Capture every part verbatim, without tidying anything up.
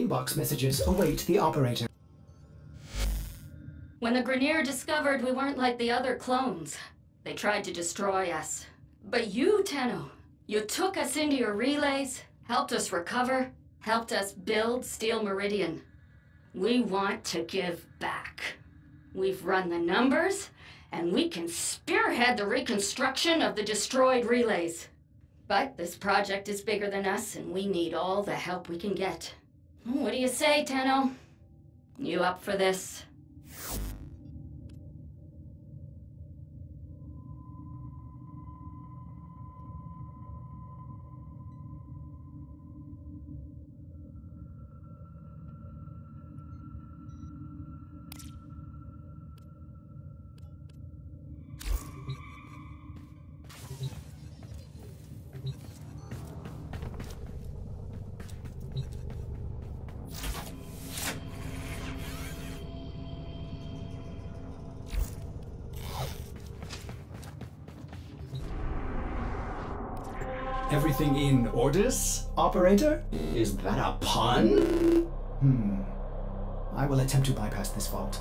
inbox messages await the operator. When the Grineer discovered we weren't like the other clones, they tried to destroy us. But you, Tenno, you took us into your relays, helped us recover, helped us build Steel Meridian. We want to give back. We've run the numbers, and we can spearhead the reconstruction of the destroyed relays. But this project is bigger than us, and we need all the help we can get. What do you say, Tenno? You up for this? Everything in orders, operator? Is that a pun? Hmm. I will attempt to bypass this vault.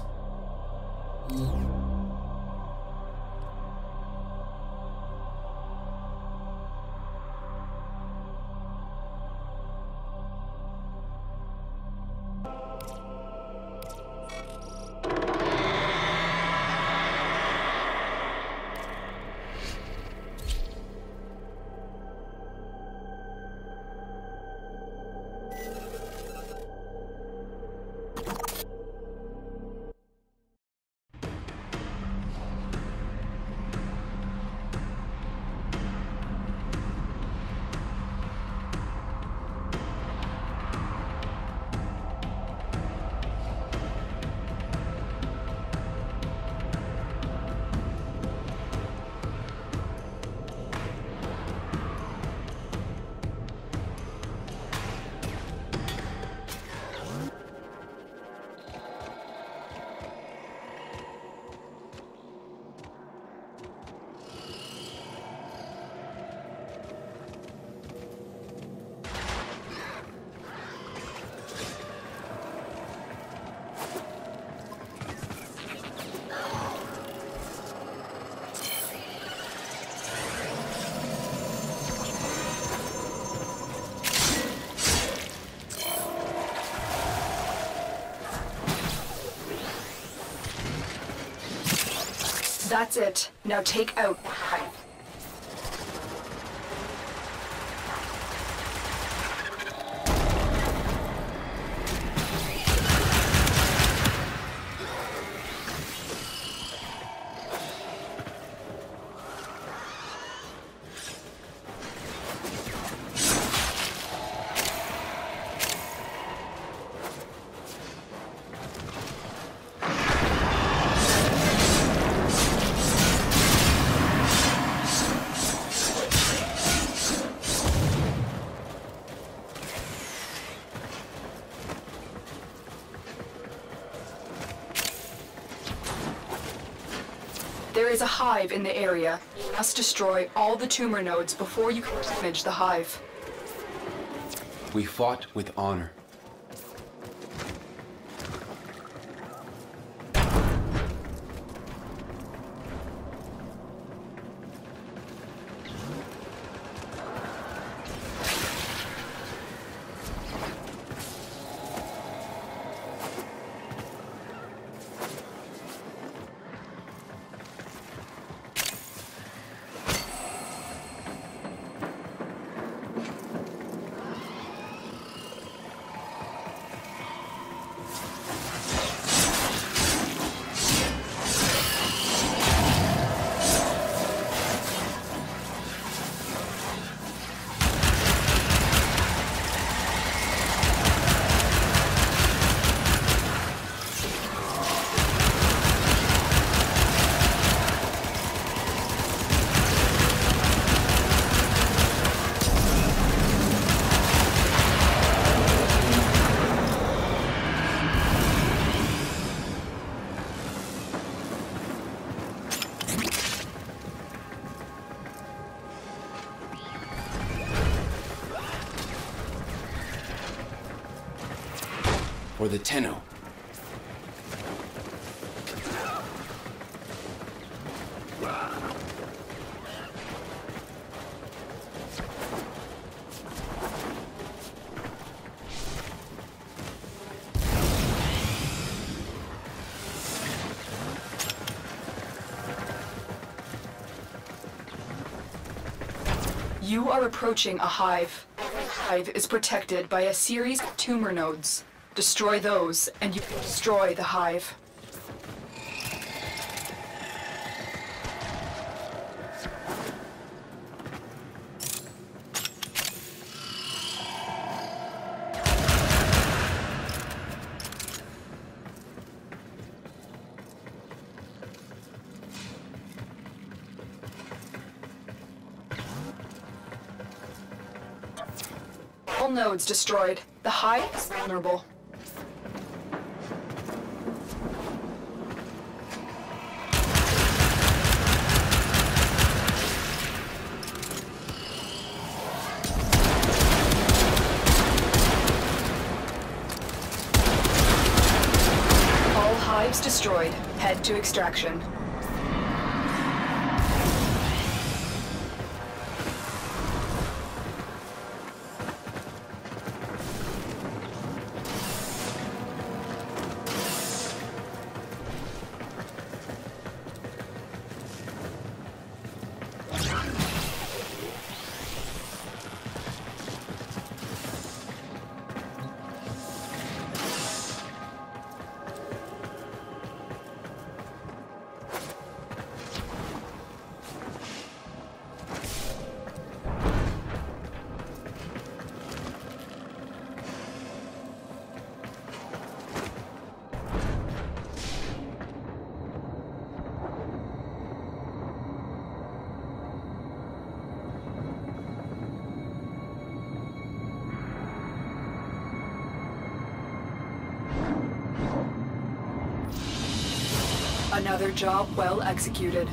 That's it. Now take out. There is a hive in the area. You must destroy all the tumor nodes before you can damage the hive. We fought with honor. or the Tenno. You are approaching a hive. The hive is protected by a series of tumor nodes. Destroy those, and you destroy the hive. All nodes destroyed. The hive is vulnerable. All hives destroyed. Head to extraction. Another job well executed.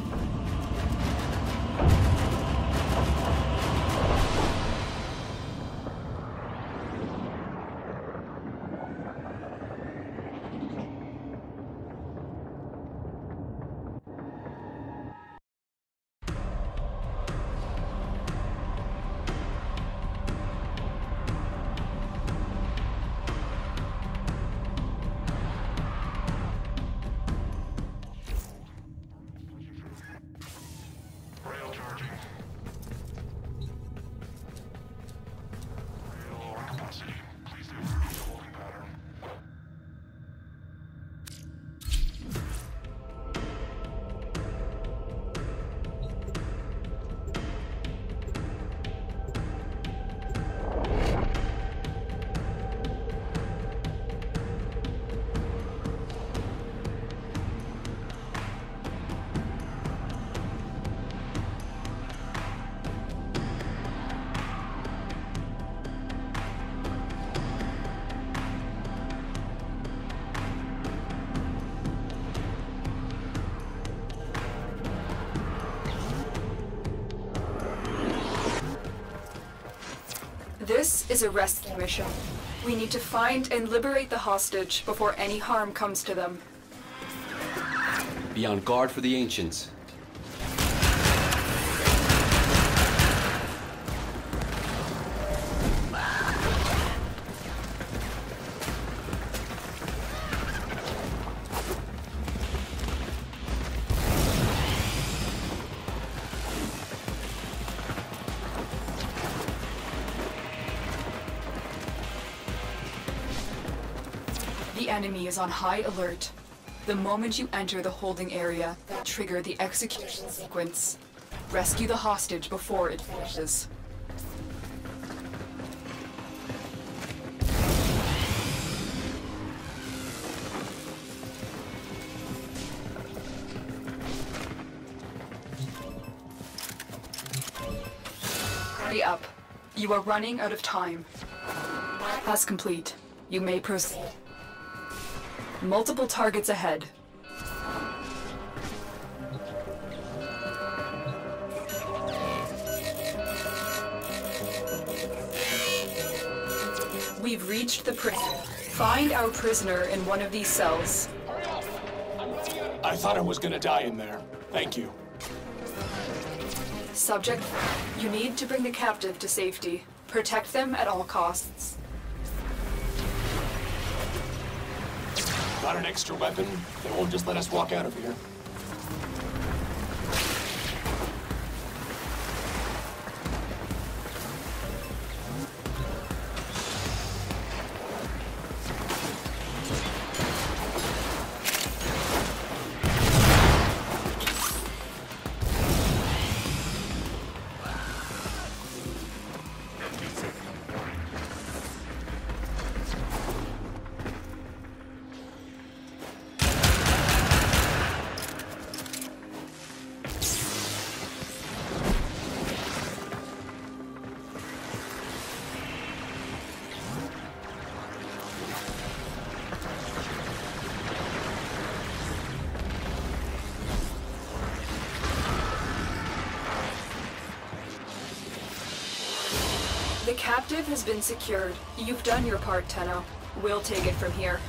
This is a rescue mission. We need to find and liberate the hostage before any harm comes to them. Be on guard for the Ancients. The enemy is on high alert. The moment you enter the holding area, trigger the execution sequence. Rescue the hostage before it finishes. Hurry up. You are running out of time. Task complete. You may proceed. Multiple targets ahead. We've reached the prison. Find our prisoner in one of these cells. I thought I was gonna die in there. Thank you. Subject, you need to bring the captive to safety. Protect them at all costs. Got an extra weapon? They won't just let us walk out of here. The captive has been secured. You've done your part, Tenno. We'll take it from here.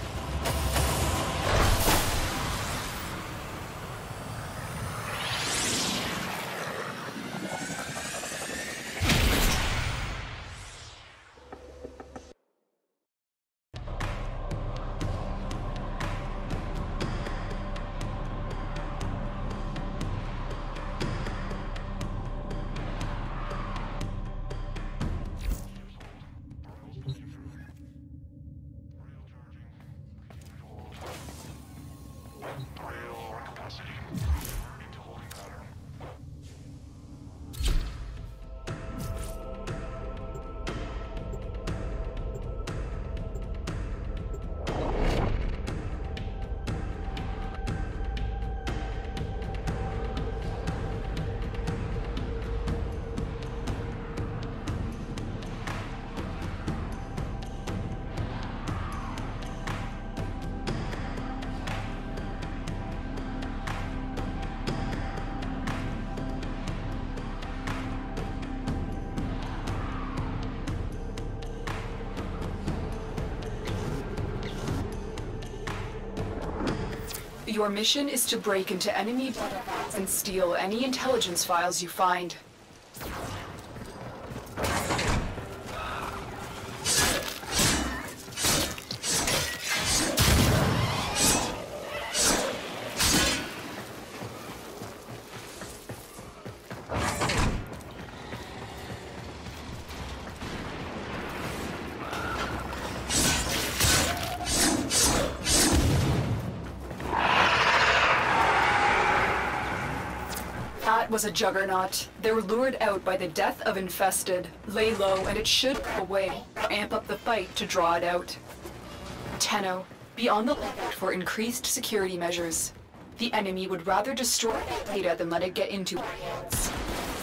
Your mission is to break into enemy databases and steal any intelligence files you find. That was a juggernaut. They were lured out by the death of Infested. Lay low and it should go away. Amp up the fight to draw it out. Tenno, be on the lookout for increased security measures. The enemy would rather destroy data than let it get into our hands.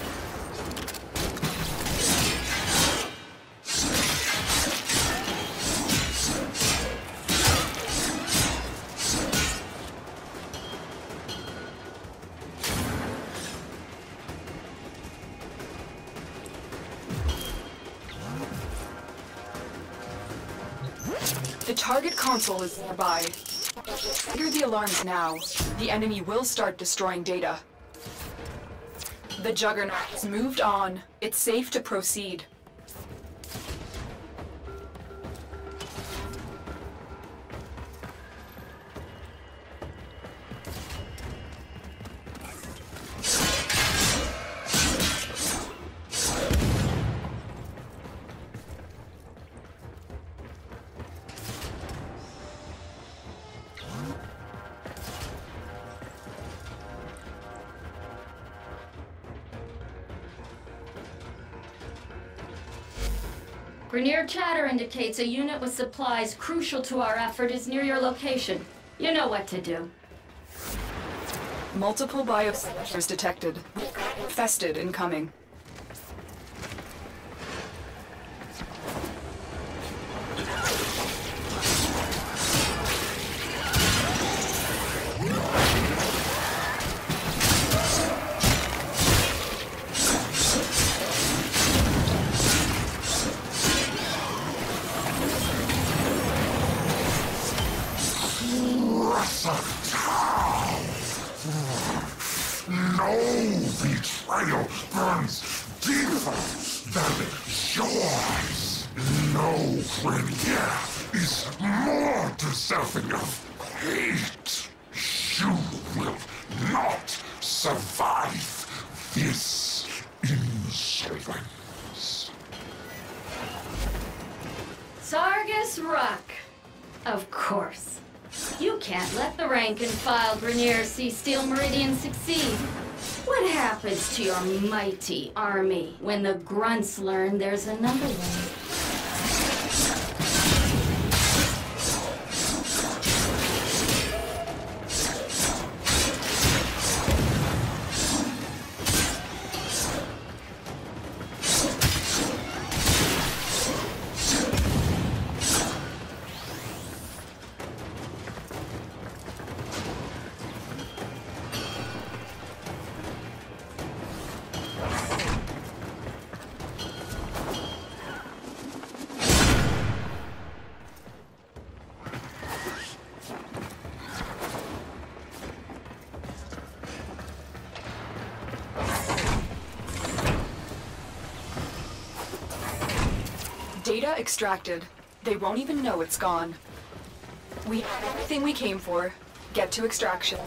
The target console is nearby. Trigger the alarms now. The enemy will start destroying data. The Juggernaut has moved on. It's safe to proceed. Grineer chatter indicates a unit with supplies crucial to our effort is near your location. You know what to do. Multiple biosignatures detected. Infested incoming. No betrayal burns deeper than yours. No Grenier is more deserving of hate. You will not survive this insolence. Sargus Rock. Of course. You can't let the rank-and-file Grenier see Steel Meridian succeed. What happens to your mighty army when the grunts learn there's another way? Data extracted. They won't even know it's gone. We have everything we came for. Get to extraction.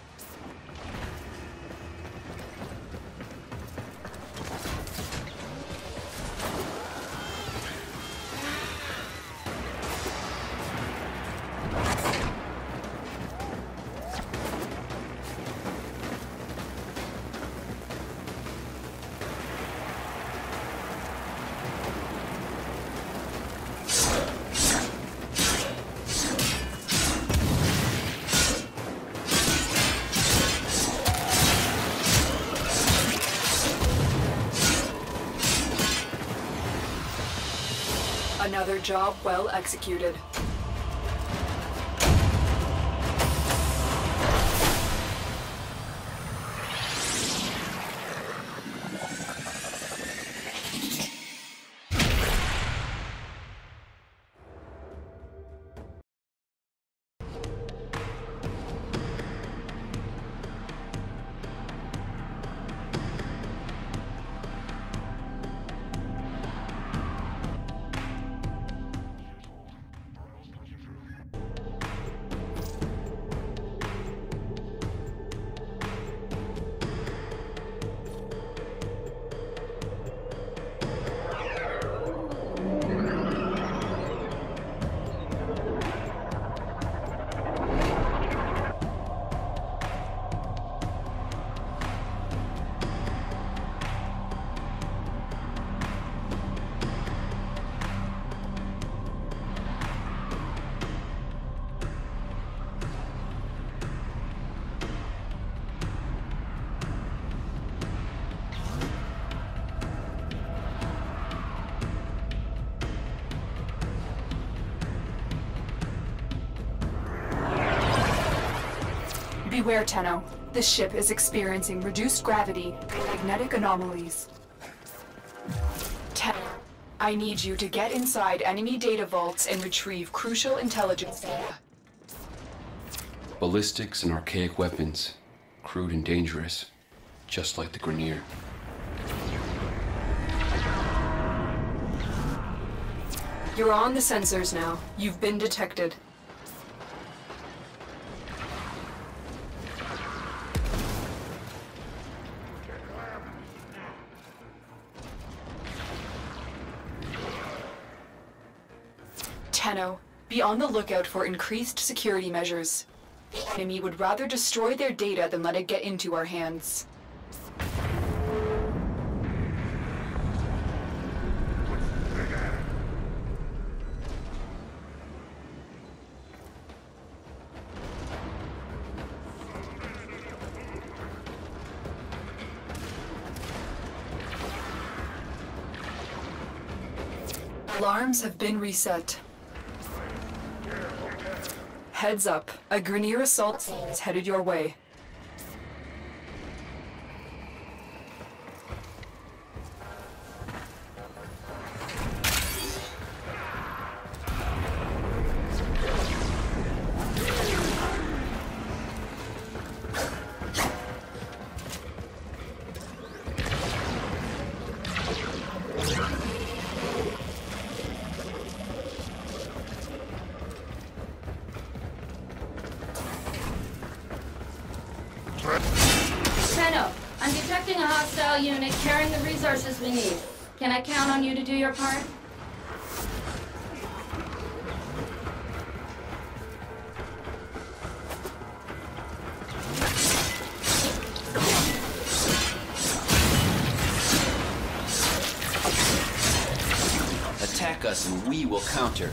Another job well executed. Beware, Tenno. This ship is experiencing reduced gravity and magnetic anomalies. Tenno, I need you to get inside enemy data vaults and retrieve crucial intelligence data. Ballistics and archaic weapons. Crude and dangerous. Just like the Grenier. You're on the sensors now. You've been detected. Tenno, be on the lookout for increased security measures. The enemy would rather destroy their data than let it get into our hands. Alarms have been reset. Heads up, a Grenier assault is headed your way. detecting a hostile unit carrying the resources we need. Can I count on you to do your part? Attack us and we will counter.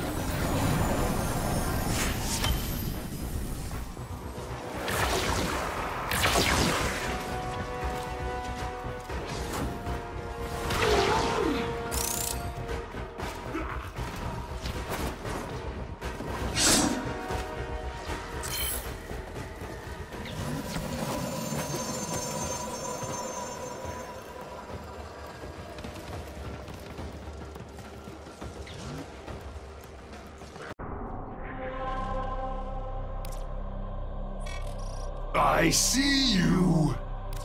I see you!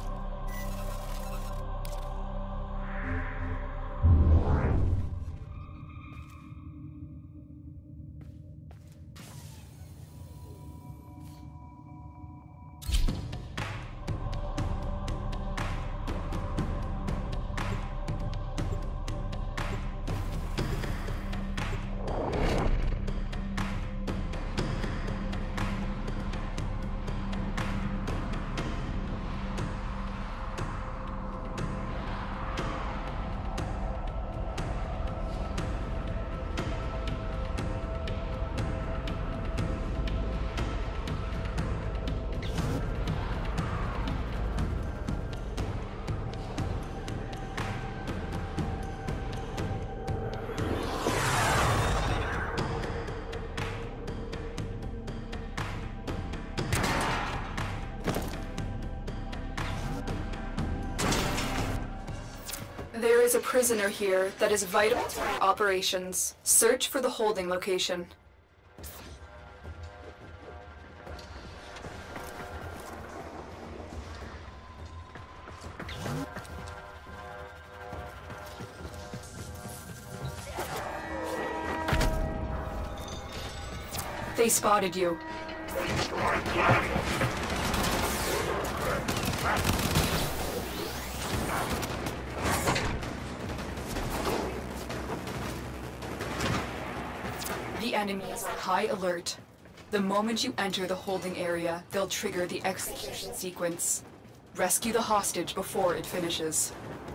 There is a prisoner here that is vital to our operations. Search for the holding location. They spotted you. The enemy is on high alert. The moment you enter the holding area, they'll trigger the execution sequence. Rescue the hostage before it finishes.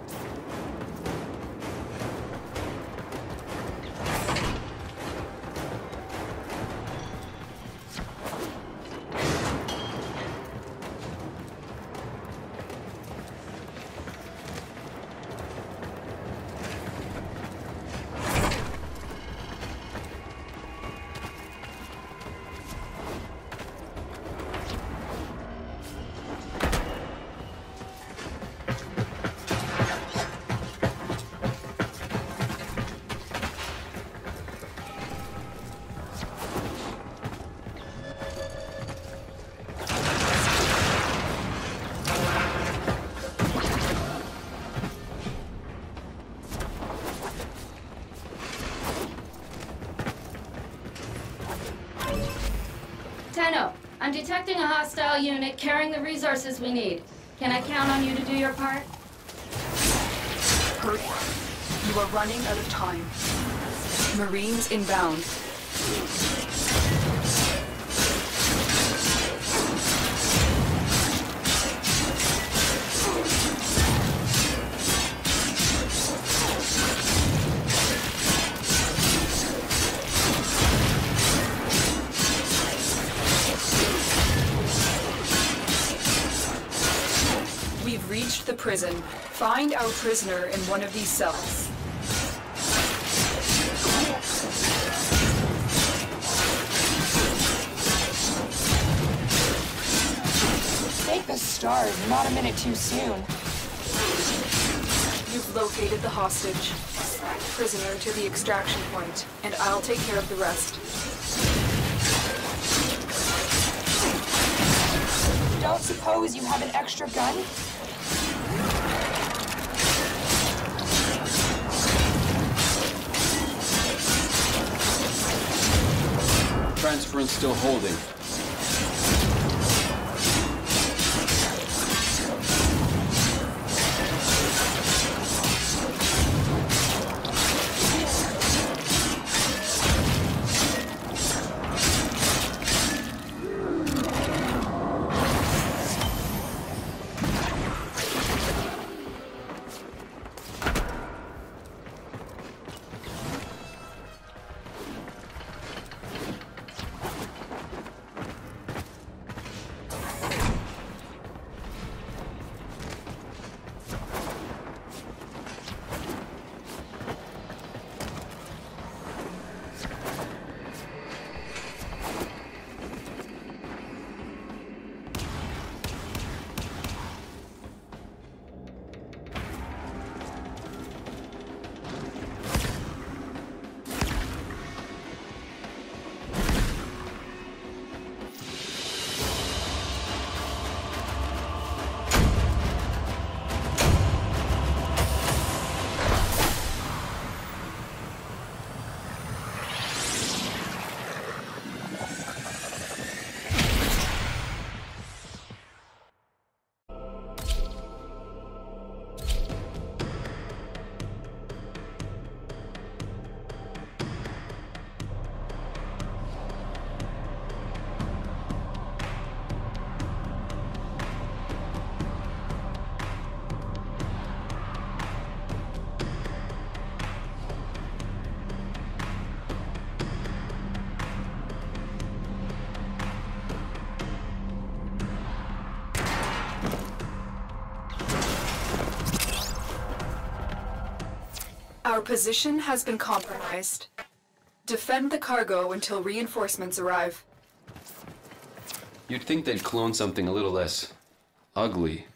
Tenno, I'm detecting a hostile unit carrying the resources we need. Can I count on you to do your part? Hurry. You are running out of time. Marines inbound. We've reached the prison. Find our prisoner in one of these cells. Thank the stars, not a minute too soon. You've located the hostage. Prisoner to the extraction point, and I'll take care of the rest. Don't suppose you have an extra gun? Transference still holding. Our position has been compromised. Defend the cargo until reinforcements arrive. You'd think they'd clone something a little less ugly.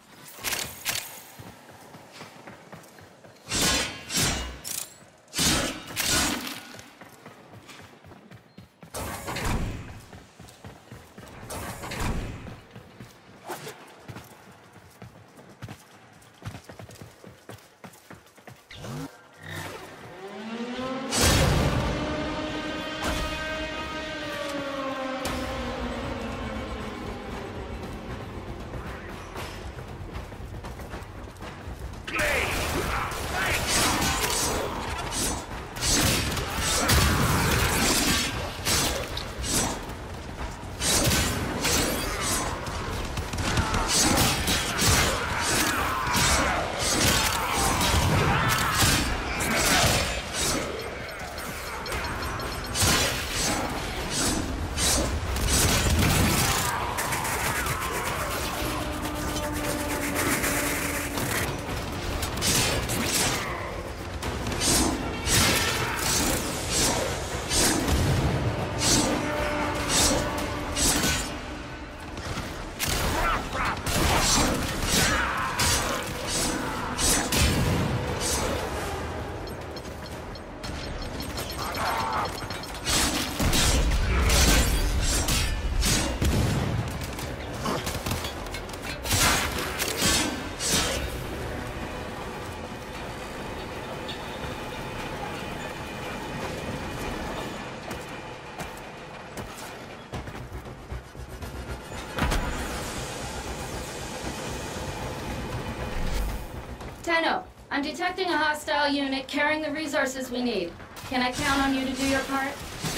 Tenno, I'm detecting a hostile unit carrying the resources we need. Can I count on you to do your part?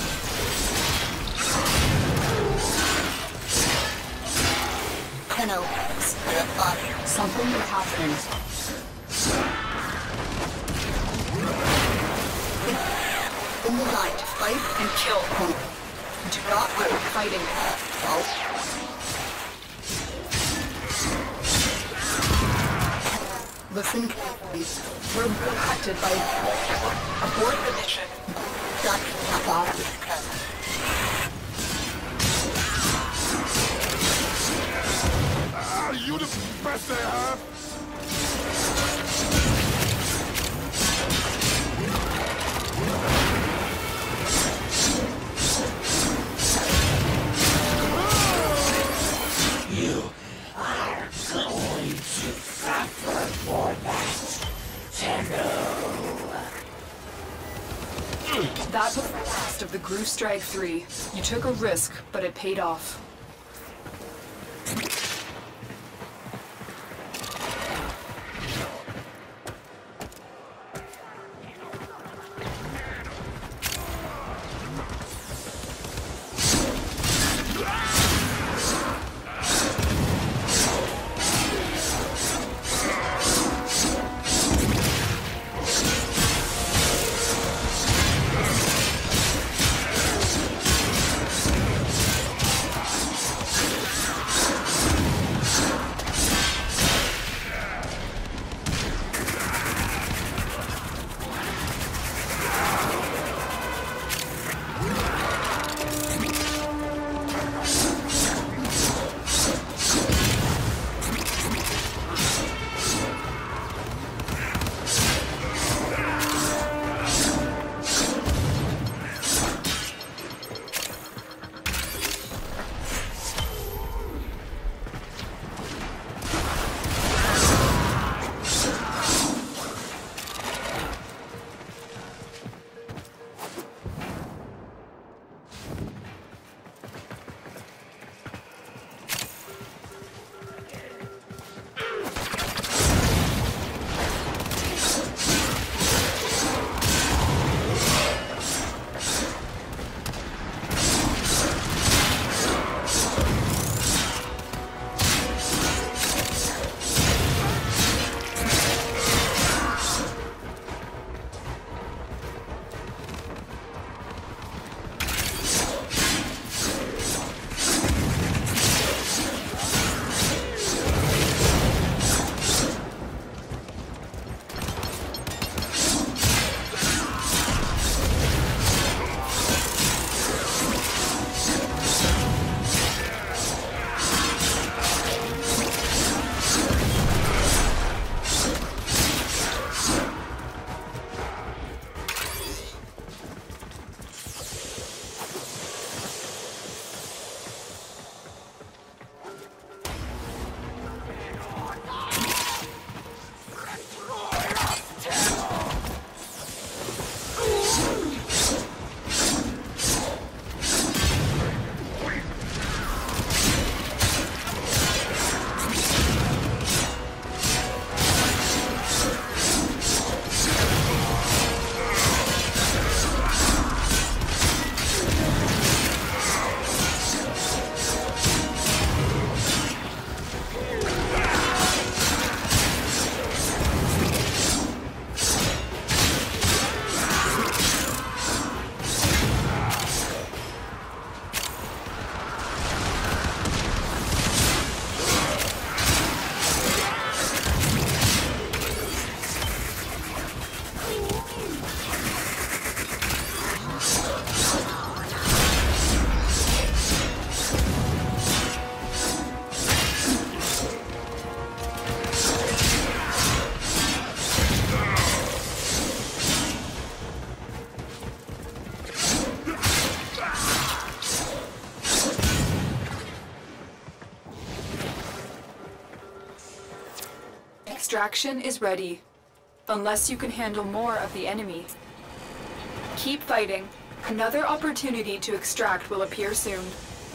Tenno, something is happening. In the line to fight and kill. Do not quit fighting. Oh. Listen, please. We're affected by abort the mission. That's not Ah, you the best they have? You are going to suffer for that, Tenno. That was the last of the Gru Strike three. You took a risk, but it paid off. Extraction is ready. Unless you can handle more of the enemy. Keep fighting. Another opportunity to extract will appear soon.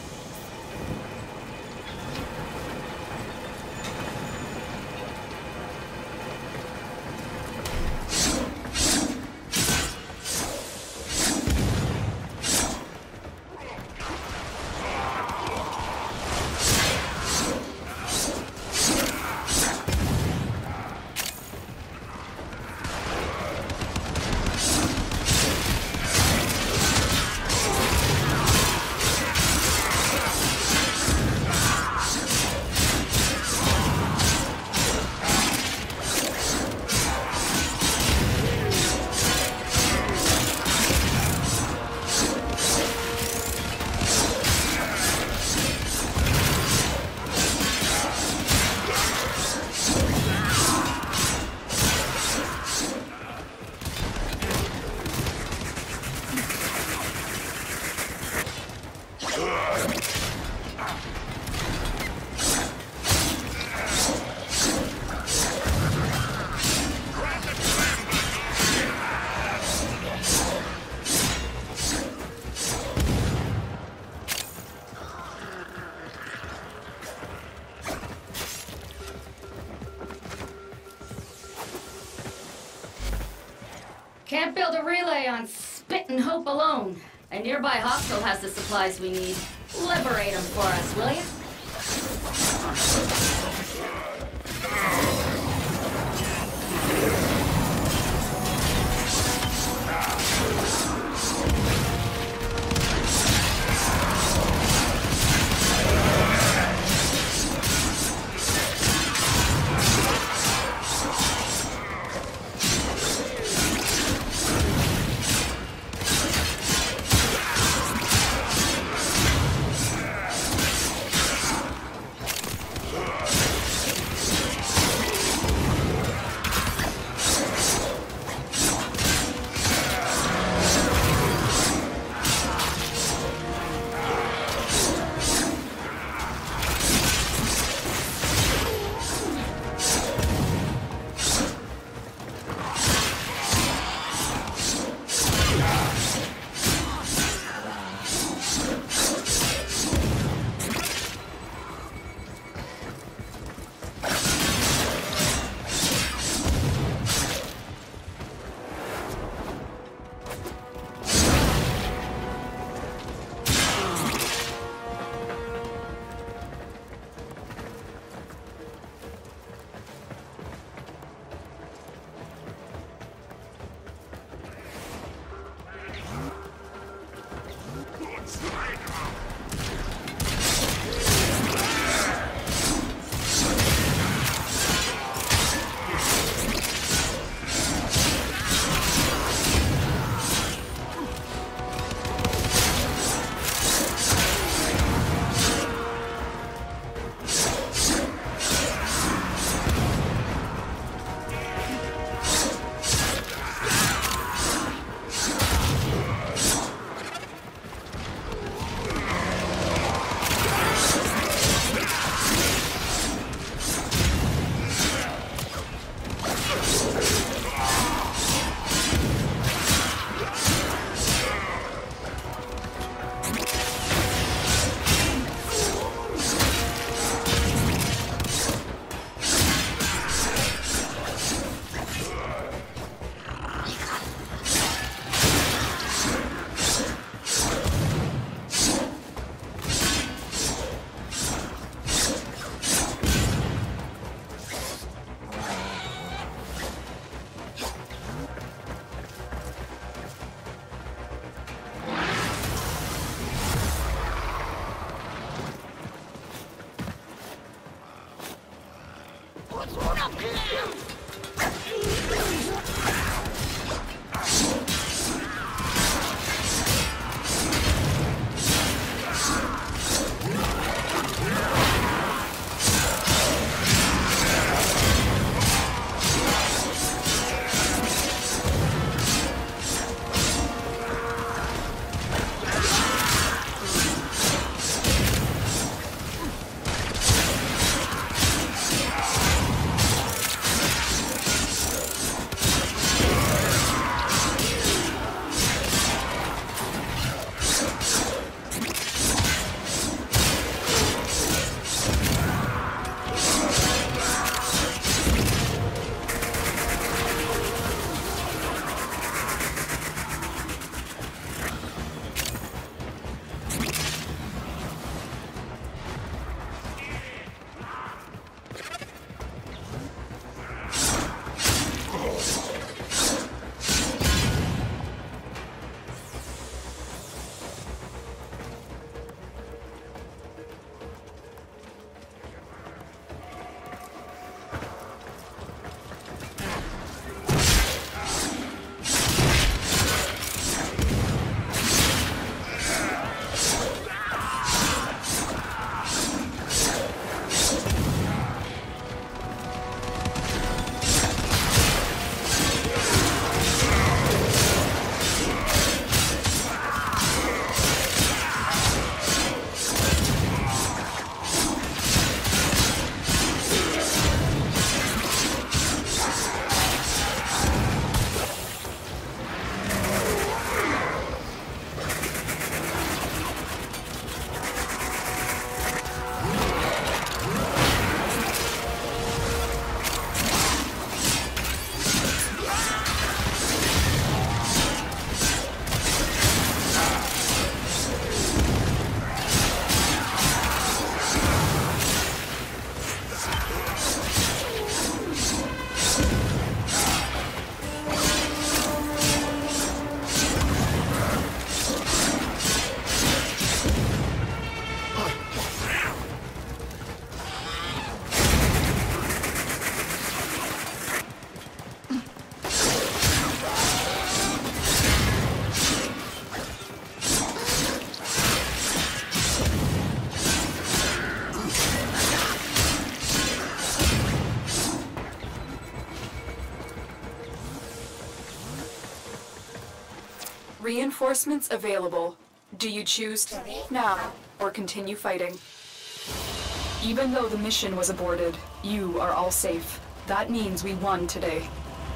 Can't build a relay on spit and hope alone. A nearby hostile has the supplies we need. Liberate them for us, will you? Reinforcements available. Do you choose to leave now or continue fighting? Even though the mission was aborted, you are all safe. That means we won today.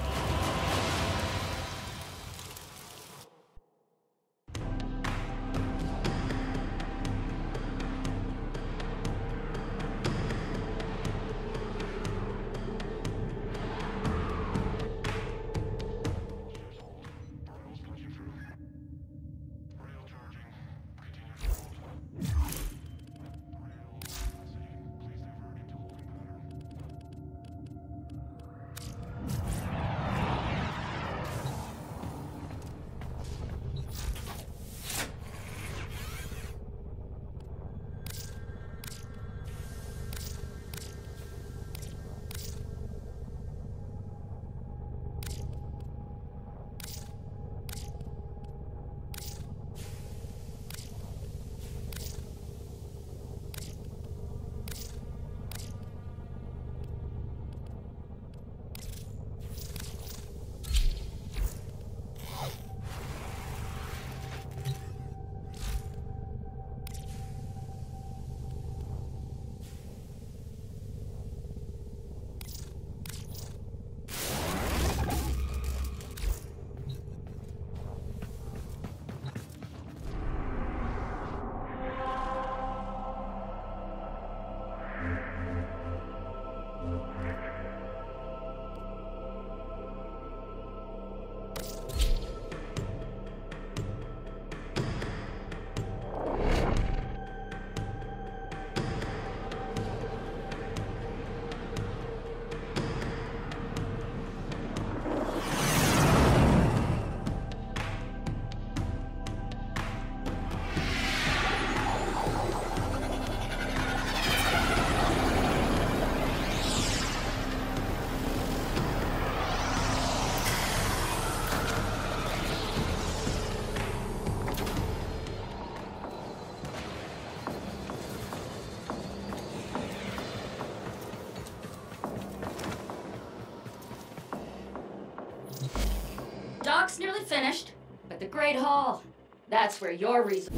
Dock's nearly finished, but the Great Hall, that's where your reason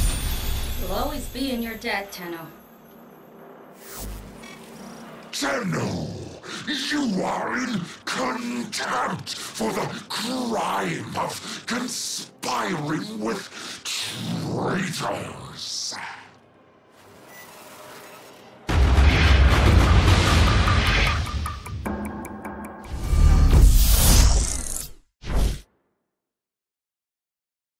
will always be in your debt, Tenno. Tenno, you are in contempt for the crime of conspiring with traitors.